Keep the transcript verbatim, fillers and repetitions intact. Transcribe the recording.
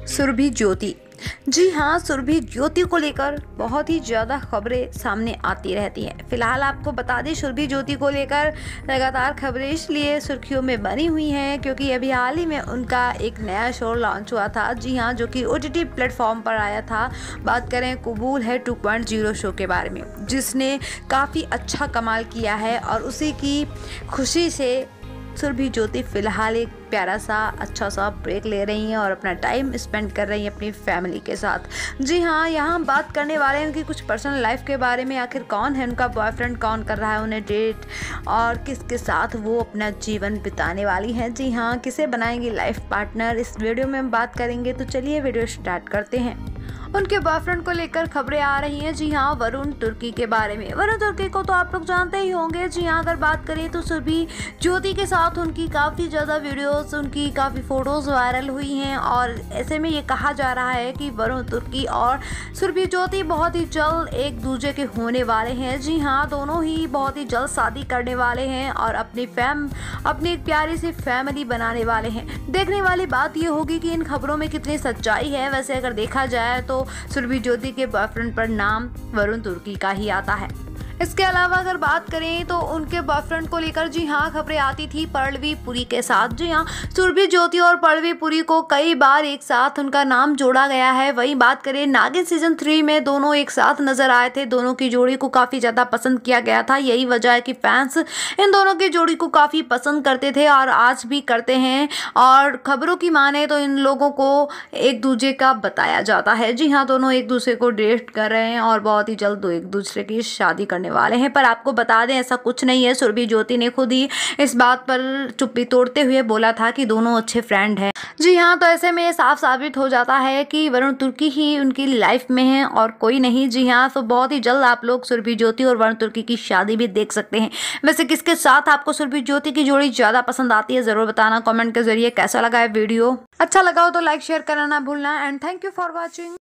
सुरभि ज्योति। जी हाँ, सुरभि ज्योति को लेकर बहुत ही ज़्यादा खबरें सामने आती रहती हैं। फिलहाल आपको बता दें, सुरभि ज्योति को लेकर लगातार खबरें इसलिए सुर्खियों में बनी हुई हैं क्योंकि अभी हाल ही में उनका एक नया शो लॉन्च हुआ था। जी हाँ, जो कि ओटीटी प्लेटफॉर्म पर आया था। बात करें कबूल है टू पॉइंट ज़ीरो शो के बारे में, जिसने काफ़ी अच्छा कमाल किया है और उसी की खुशी से सुरभि ज्योति फिलहाल एक प्यारा सा अच्छा सा ब्रेक ले रही हैं और अपना टाइम स्पेंड कर रही हैं अपनी फैमिली के साथ। जी हाँ, यहाँ हम बात करने वाले हैं उनकी कुछ पर्सनल लाइफ के बारे में। आखिर कौन है उनका बॉयफ्रेंड, कौन कर रहा है उन्हें डेट और किसके साथ वो अपना जीवन बिताने वाली हैं। जी हाँ, किसे बनाएंगी लाइफ पार्टनर, इस वीडियो में हम बात करेंगे। तो चलिए वीडियो स्टार्ट करते हैं। उनके बॉयफ्रेंड को लेकर खबरें आ रही हैं। जी हाँ, वरुण तुर्की के बारे में। वरुण तुर्की को तो आप लोग जानते ही होंगे। जी हाँ, अगर बात करें तो सुरभि ज्योति के साथ उनकी काफ़ी ज़्यादा वीडियोस, उनकी काफ़ी फ़ोटोज़ वायरल हुई हैं और ऐसे में ये कहा जा रहा है कि वरुण तुर्की और सुरभि ज्योति बहुत ही जल्द एक दूसरे के होने वाले हैं। जी हाँ, दोनों ही बहुत ही जल्द शादी करने वाले हैं और अपनी फैम अपनी एक प्यारी सी फैमिली बनाने वाले हैं। देखने वाली बात ये होगी कि इन खबरों में कितनी सच्चाई है। वैसे अगर देखा जाए तो सुरभि ज्योति के बॉयफ्रेंड पर नाम वरुण तुर्की का ही आता है। इसके अलावा अगर बात करें तो उनके बॉयफ्रेंड को लेकर जी हाँ खबरें आती थी पल्लवी पुरी के साथ। जी हाँ, सुरभि ज्योति और पल्लवी पुरी को कई बार एक साथ उनका नाम जोड़ा गया है। वहीं बात करें नागिन सीजन थ्री में दोनों एक साथ नजर आए थे। दोनों की जोड़ी को काफ़ी ज़्यादा पसंद किया गया था। यही वजह है कि फैंस इन दोनों की जोड़ी को काफ़ी पसंद करते थे और आज भी करते हैं। और खबरों की माने तो इन लोगों को एक दूसरे का बताया जाता है। जी हाँ, दोनों एक दूसरे को डेट कर रहे हैं और बहुत ही जल्द एक दूसरे की शादी करने वाले हैं। पर आपको बता दें, ऐसा कुछ नहीं है। सुरभि ज्योति ने खुद ही इस बात पर चुप्पी तोड़ते हुए बोला था कि दोनों अच्छे फ्रेंड हैं। जी हाँ, तो ऐसे में साफ साबित हो जाता है कि वरुण तुर्की ही उनकी लाइफ में है और कोई नहीं। जी हाँ, तो बहुत ही जल्द आप लोग सुरभि ज्योति और वरुण तुर्की की शादी भी देख सकते हैं। वैसे किसके साथ आपको सुरभि ज्योति की जोड़ी ज़्यादा पसंद आती है, ज़रूर बताना कमेंट के जरिए। कैसा लगा है वीडियो, अच्छा लगा हो तो लाइक शेयर करना ना भूलना। And thank you for watching.